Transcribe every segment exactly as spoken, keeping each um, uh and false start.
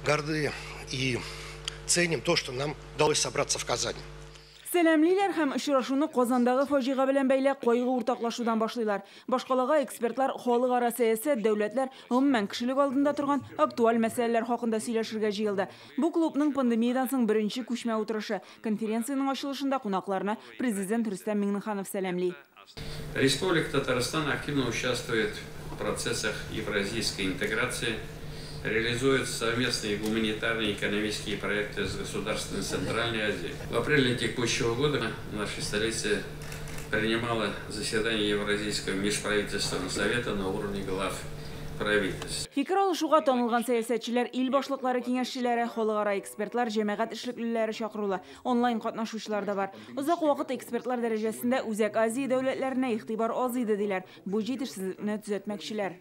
горды и ценим то, что нам удалось собраться в Казани. Сәлемлиләр һәм очрашуны Казандагы фаҗига белән бәйле кайгы уртаклашудан башлыйлар. Башкалага экспертлар халыкара сәясәт, дәүләтләр, гомумән кешелек алдында торган актуаль мәсьәләләр хакында сөйләшергә җыелды. Бу клубның пандемиядан соң беренче күчмә утырышы. Конференциянең ачылышында кунакларны президент Рөстәм Миңнеханов сәламли. Республика Татарстан активно участвует в процессах евразийской интеграции, реализует совместные гуманитарные и экономические проекты с государствами Центральной Азии. В апреле текущего года в нашей столице принимало заседание Евразийского межправительственного совета на уровне глав правительств. Фикер алышуга танылган сәясәтчеләр, ил башлыклары, киңәшчеләре, халыкара экспертлар, җәмәгать эшлеклеләре чакырыла. Онлайн катнашучылар да бар. Узак вакыт экспертлар дәрәҗәсендә Үзәк Азия дәүләтләренә игътибар аз иде диләр. Бу җитешсезлекне төзәтмәкчеләр.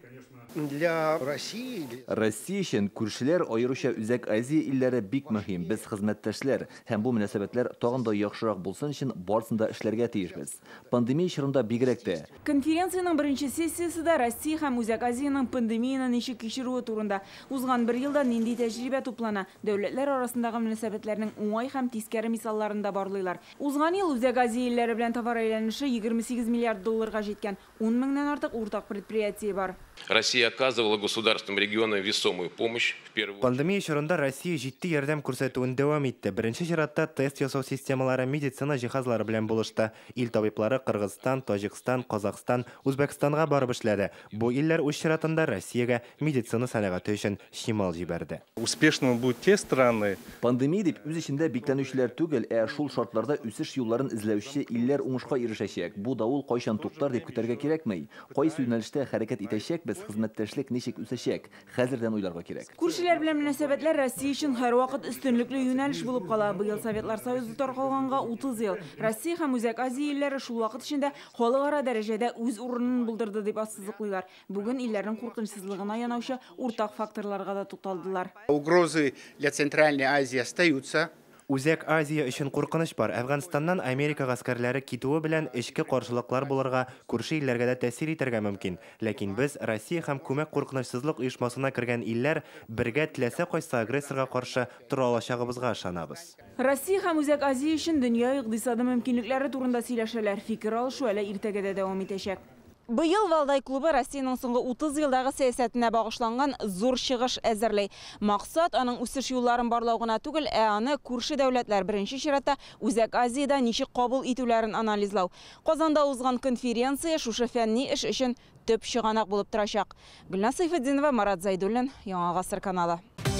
Для России... Россия өчен күршеләр, аеруча Үзәк Азия илләре бик мөһим. Без хезмәттәшләр һәм бу мөнәсәбәтләр тагын да яхшырак булсын өчен барысында эшләргә тиешбез. Пандемия чорында бигрәк тә. Конференциянең беренче сессиясендә Россия һәм Үзәк Азияның пандемияны ничек кичерүе турында, узган бер елда нинди тәҗрибә туплана, дәүләтләр арасындагы мөнәсәбәтләрнең уңай һәм тискәре мисалларын да барлыйлар. Узган ел Үзәк Азия илләре белән товар әйләнеше егерме сигез миллиард долларга җиткән, ун меңнән артык уртак предприятие бар. Россия оказывала государствам региона весомую помощь в первую. Пандемия чорында Россия җитди ярдәм күрсәтүен дәвам итте. Беренче чиратта тест ясау системалары, медицина җиһазлары белән булышты. Ил табиблары Кыргызстан, Таҗикстан, Казакстан, Үзбәкстанга барып эшләде. Бу илләр үз чиратында Россиягә медицина сәнәгате өчен шимал җибәрде. Успешными будут те страны. Пандемия дип үз ичендә бикләнүчеләр түгел, ә шул шартларда үсеш юлларын эзләүче илләр уңышка ирешәчәк. Бу давыл кайчан туктар дип көтәргә кирәкми. Кайсы юнәлештә хәрәкәт итәчәк, без хезмәттәшлек ничек үсәчәк, хәзердән уйларга кирәк. Күршеләр белән мөнәсәбәтләр Россия өчен һәрвакыт өстенлекле юнәлеш булып кала. Быел Советлар Союзы таркалганга утыз ел. Россия һәм Үзәк Азия илләре шул вакыт эчендә халыкара дәрәҗәдә үз урынын булдырды дип ассызыклыйлар. Бүген илләрнең куркынычсызлыгына янаучы уртак факторларга да тукталдылар. Угрозы для Центральной Азии остаются. Үзәк Азия өчен куркыныч бар. Әфганстаннан Америка гаскәрләре китүе белән эчке каршылыклар булырга, күрше илләргә дә тәэсир итәргә мөмкин. Ләкин без Россия һәм күмәк куркынычсызлык оешмасына кергән илләр бергә теләсә кайсы агрессорга каршы тора алачагыбызга ышанабыз. Россия һәм Үзәк Азия өчен дөнья икътисады мөмкинлекләре турында сөйләшәләр. Фикер алышу әле иртәгә дә дәвам итәчәк. Быел Валдай клубы Россиянең соңгы утыз елдагы сәясәтенә багышланган зур чыгыш әзерләй. Максат аның үсеш юлларын барлау гына түгел, ә аны күрше дәүләтләр беренче чиратта Үзәк Азиядә ничек кабул итүләрен анализлау. Казанда узган конференция шушы фәнни эш өчен төп чыганак булып торачак. Гөлназ Сайфетдинова, Марат Зайдуллин, Яңа Гасыр каналы.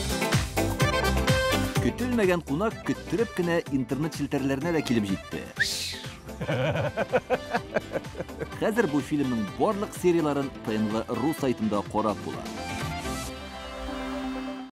Көтелмәгән кунак көттереп кенә интернет челтәрләренә дә килеп җитте. Хәзер бу фильмның барлык серияларын ТНВ.ру сайтында карап була.